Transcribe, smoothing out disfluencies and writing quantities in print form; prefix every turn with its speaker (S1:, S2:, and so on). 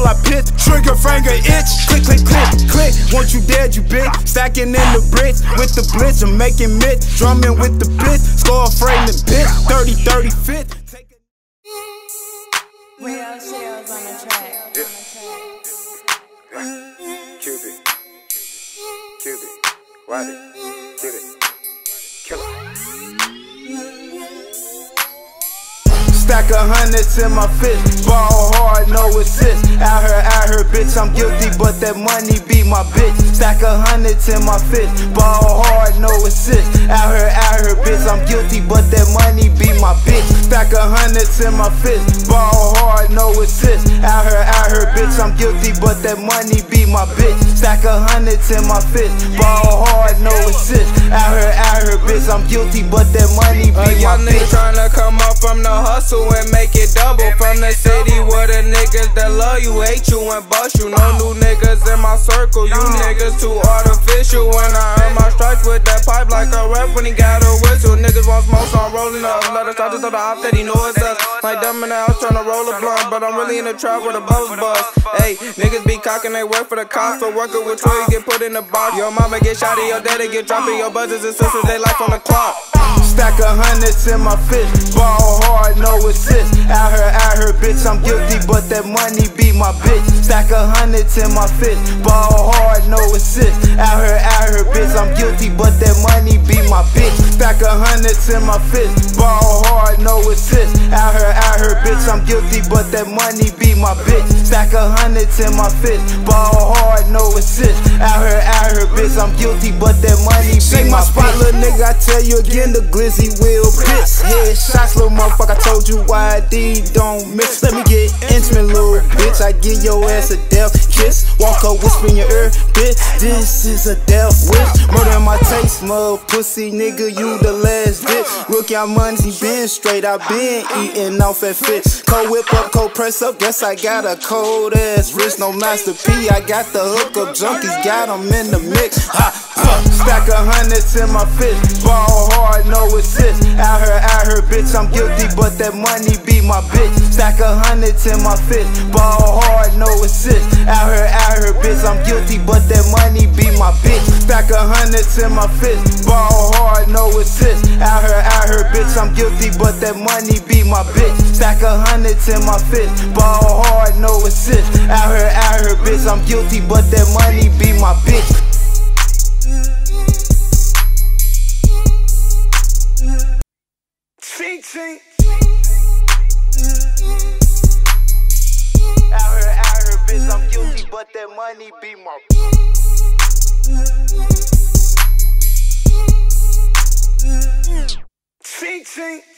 S1: I pitch, trigger finger itch. Click, click, click, click. Once you dead, you big. Stacking in the bricks with the blitz. I'm making mitts, drumming with the blitz. Score framing bitch. 30-30 fit.
S2: Real sales on the track.
S3: Cupid, ride it, get it, Killa.
S1: Stack of hundreds in my fist, ball hard, no assist. Out here, bitch, I'm guilty, but that money be my bitch. Stack of hundreds in my fist, ball hard, no assist. Out here, bitch, I'm guilty, but that money be my bitch. Stack of hundreds in my fist, ball hard, no assist. Out here, bitch, I'm guilty, but that money be my bitch. Stack of hundreds in my fist, ball hard, no assist. Out here, bitch, I'm guilty, but that money be my bitch.
S4: Young nigga tryna come up from the hustle and make it double. From the city where the niggas that love you hate you and bust you. No new niggas in my circle, you niggas too artificial. When I earn my stripes with that pipe like a ref when he got a whistle. Niggas want smoke, so I'm rolling up. Let us talk to the op that he know it's us. Like them in the house tryna roll a blunt, but I'm really in the trap where the bubbles bust. Hey, niggas be cocking, they work for the cops. For working with 12, you get put in the box. Your mama get shot and your daddy get dropped. And your brothers and sisters, they life on the clock.
S1: Stack of hundreds in my fist, ball hard, no assist. Out here, bitch, I'm guilty, but that money be my bitch. Stack of hundreds in my fist, ball hard, no assist. Out here, bitch, I'm guilty, but that money be my bitch. Stack of hundreds in my fist, ball hard, no assist. Out here, bitch, I'm guilty, but that money be my bitch. Stack of hundreds in my fist, ball hard, no assist. Out here, bitch, I'm guilty, but that money be my bitch. Shake my spot, little nigga, I tell you again, the glizzy will piss. Headshots, little motherfucker, I told you YD don't miss. Let me get intimate, little bitch, I give your ass a death kiss. Walk up, whisper in your ear, bitch, this is a death wish. Murder my taste, mud pussy, nigga, you the last bitch. Rookie, I'm money, been straight, I been eating off at fit. Cold whip up, cold press up, guess I got a cold ass wrist. No Master P, I got the hook up, junkies got them in the mix. Stack of hundreds in my fist, ball hard, no assist. Out here, bitch, I'm guilty, but that money be my bitch. Stack of hundreds in my fist, ball hard, no assist. Out here, bitch, I'm guilty, but that money be my bitch. Stack of hundreds in my fist, ball hard, no assist. Out here, bitch, I'm guilty, but that money be my bitch. Stack of hundreds in my fist, ball hard, no assist. Out here, bitch, I'm guilty, but that money be my bitch. Ching, ching. Out here, bitch, I'm guilty, but that money be my ching, ching.